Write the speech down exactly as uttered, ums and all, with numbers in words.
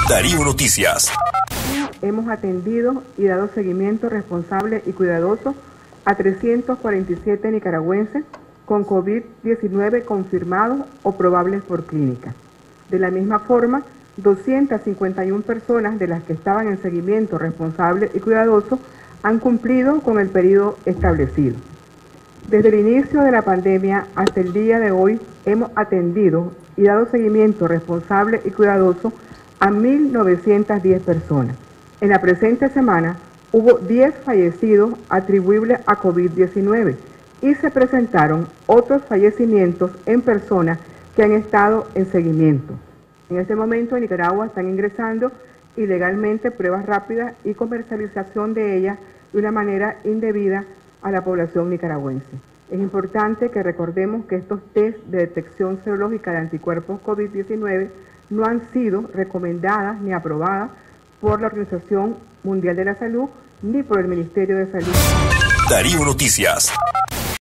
Darío Noticias. Hemos atendido y dado seguimiento responsable y cuidadoso a trescientos cuarenta y siete nicaragüenses con COVID diecinueve confirmados o probables por clínica. De la misma forma, doscientas cincuenta y una personas de las que estaban en seguimiento responsable y cuidadoso han cumplido con el periodo establecido. Desde el inicio de la pandemia hasta el día de hoy hemos atendido y dado seguimiento responsable y cuidadoso a mil novecientas diez personas. En la presente semana hubo diez fallecidos atribuibles a COVID diecinueve y se presentaron otros fallecimientos en personas que han estado en seguimiento. En este momento en Nicaragua están ingresando ilegalmente pruebas rápidas y comercialización de ellas de una manera indebida a la población nicaragüense. Es importante que recordemos que estos test de detección serológica de anticuerpos COVID diecinueve no han sido recomendadas ni aprobadas por la Organización Mundial de la Salud ni por el Ministerio de Salud. Darío Noticias.